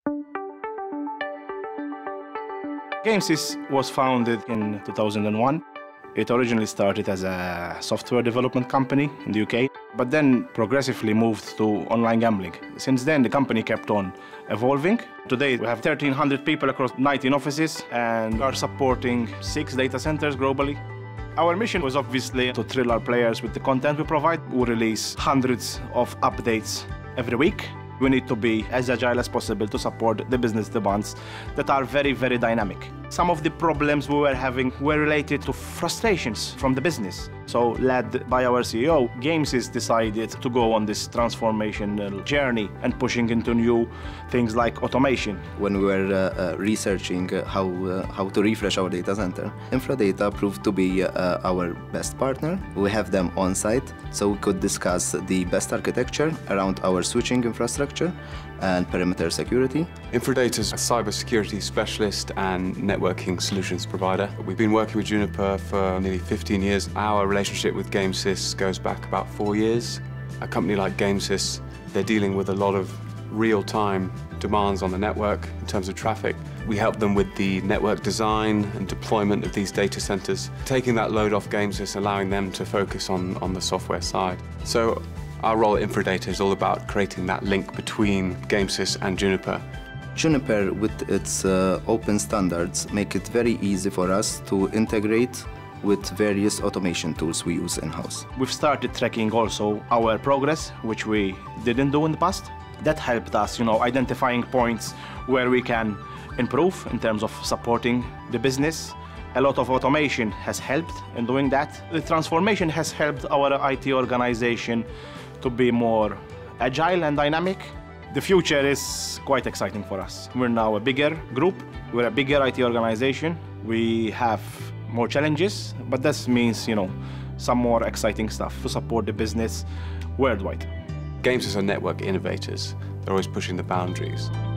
Gamesys was founded in 2001. It originally started as a software development company in the UK, but then progressively moved to online gambling. Since then, the company kept on evolving. Today, we have 1,300 people across 19 offices and are supporting 6 data centers globally. Our mission was obviously to thrill our players with the content we provide. We release hundreds of updates every week. We need to be as agile as possible to support the business demands that are very, very dynamic. Some of the problems we were having were related to frustrations from the business. So, led by our CEO, Gamesys decided to go on this transformational journey and pushing into new things like automation. When we were researching how to refresh our data center, Infradata proved to be our best partner. We have them on site, so we could discuss the best architecture around our switching infrastructure and perimeter security. Infradata is a cybersecurity specialist and networking solutions provider. We've been working with Juniper for nearly 15 years. Our relationship with Gamesys goes back about 4 years. A company like Gamesys, they're dealing with a lot of real-time demands on the network in terms of traffic. We help them with the network design and deployment of these data centers, taking that load off Gamesys, allowing them to focus on the software side. So our role at Infradata is all about creating that link between Gamesys and Juniper. Juniper, with its open standards, make it very easy for us to integrate with various automation tools we use in-house. We've started tracking also our progress, which we didn't do in the past. That helped us, identifying points where we can improve in terms of supporting the business. A lot of automation has helped in doing that. The transformation has helped our IT organization to be more agile and dynamic. The future is quite exciting for us. We're now a bigger group, we're a bigger IT organization. We have more challenges, but this means, some more exciting stuff to support the business worldwide. Gamesys are network innovators. They're always pushing the boundaries.